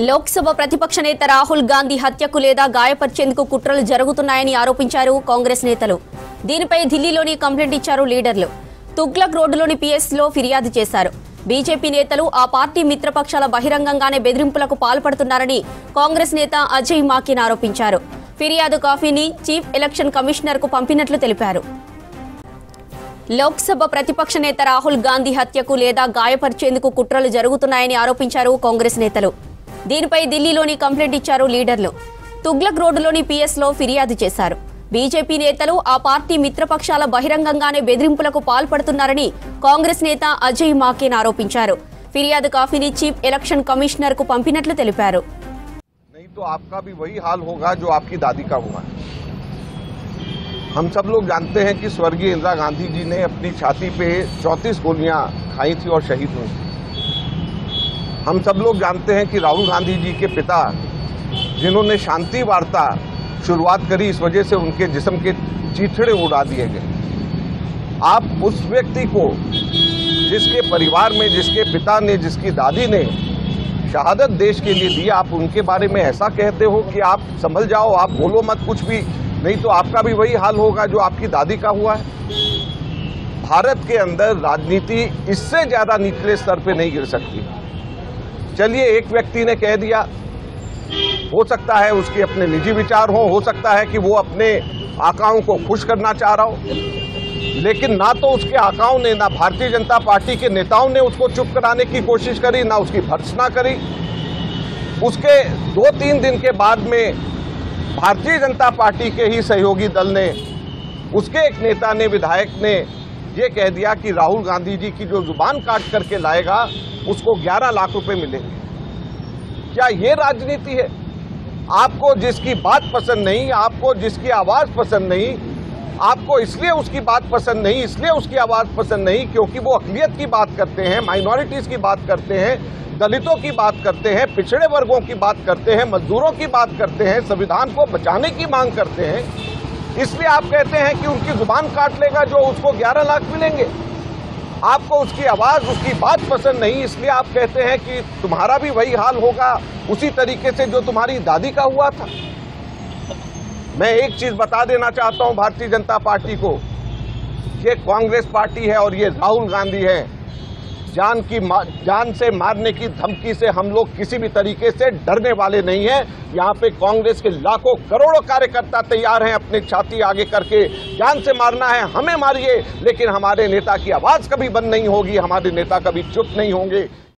లోక్సభ ప్రతిపక్ష నేత రాహుల్ గాంధీ హత్యకు లేదా గాయపరిచేందుకు కుట్రలు జరుగుతున్నాయని ఆరోపించారు కాంగ్రెస్ నేతలు. దీనిపై ఢిల్లీలోని కంప్లైంట్ ఇచ్చారు లీడర్లు. తుగ్లక్ రోడ్డులోని పిఎస్లో ఫిర్యాదు చేశారు. బీజేపీ నేతలు ఆ పార్టీ మిత్రపక్షాల బహిరంగంగానే బెదిరింపులకు పాల్పడుతున్నారని కాంగ్రెస్ నేత అజయ్ మాకెన్ ఆరోపించారు. ఫిర్యాదు కాపీని చీఫ్ ఎలక్షన్ కమిషనర్ కు పంపినట్లు తెలిపారు. లోక్సభ ప్రతిపక్ష నేత రాహుల్ గాంధీ హత్యకు లేదా గాయపరిచేందుకు కుట్రలు జరుగుతున్నాయని ఆరోపించారు కాంగ్రెస్ నేతలు. దీనిపై ఢిల్లీలోని కంప్లైంట్ ఇచ్చారు లీడర్లు. తుగ్లక్ రోడ్డులోని పిఎస్లో ఫిర్యాదు చేశారు. బీజేపీ నేతలు ఆ పార్టీ మిత్రపక్షాల బహిరంగంగానే బెదిరింపులకు పాల్పడుతున్నారని కాంగ్రెస్ నేత అజయ్ మాకెన్ ఆరోపించారు. ఫిర్యాదు కాపీని చీఫ్ ఎలక్షన్ కమిషనర్ కు పంపినట్లు తెలిపారు. तो आपका भी वही हाल होगा जो आपकी दादी का हुआ। हम सब लोग जानते हैं कि स्वर्गीय इंदिरा गांधी जी ने अपनी छाती पे 34 गोलियां खाई थी और शहीद हुई। हम सब लोग जानते हैं कि राहुल गांधी जी के पिता, जिन्होंने शांति वार्ता शुरुआत करी, इस वजह से उनके जिस्म के चीथड़े उड़ा दिए गए। आप उस व्यक्ति को, जिसके परिवार में, जिसके पिता ने, जिसकी दादी ने शहादत देश के लिए दी, आप उनके बारे में ऐसा कहते हो कि आप संभल जाओ, आप बोलो मत कुछ भी, नहीं तो आपका भी वही हाल होगा जो आपकी दादी का हुआ है। भारत के अंदर राजनीति इससे ज्यादा निचले स्तर पे नहीं गिर सकती। चलिए, एक व्यक्ति ने कह दिया, हो सकता है उसके अपने निजी विचार हो सकता है कि वो अपने आकाओं को खुश करना चाह रहा हो, लेकिन ना तो उसके आकाओं ने, ना भारतीय जनता पार्टी के नेताओं ने उसको चुप कराने की कोशिश करी, ना उसकी भर्त्सना करी। उसके 2-3 दिन के बाद में भारतीय जनता पार्टी के ही सहयोगी दल ने, उसके एक नेता ने, विधायक ने ये कह दिया कि राहुल गांधी जी की जो जुबान काट करके लाएगा उसको 11 लाख रुपए मिलेंगे। क्या ये राजनीति है? आपको जिसकी बात पसंद नहीं, आपको जिसकी आवाज पसंद नहीं, आपको इसलिए उसकी बात पसंद नहीं, इसलिए उसकी आवाज पसंद नहीं क्योंकि वो अक़लियत की बात करते हैं, माइनॉरिटीज की बात करते हैं, दलितों की बात करते हैं, पिछड़े वर्गों की बात करते हैं, मजदूरों की बात करते हैं, संविधान को बचाने की मांग करते हैं, इसलिए आप कहते हैं कि उनकी जुबान काट लेगा जो उसको 11 लाख मिलेंगे। आपको उसकी आवाज, उसकी बात पसंद नहीं, इसलिए आप कहते हैं कि तुम्हारा भी वही हाल होगा उसी तरीके से जो तुम्हारी दादी का हुआ था। मैं एक चीज बता देना चाहता हूं भारतीय जनता पार्टी को, ये कांग्रेस पार्टी है और ये राहुल गांधी है। जान से मारने की धमकी से हम लोग किसी भी तरीके से डरने वाले नहीं हैं। यहाँ पे कांग्रेस के लाखों करोड़ों कार्यकर्ता तैयार हैं अपनी छाती आगे करके, जान से मारना है हमें मारिए, लेकिन हमारे नेता की आवाज कभी बंद नहीं होगी, हमारे नेता कभी चुप नहीं होंगे।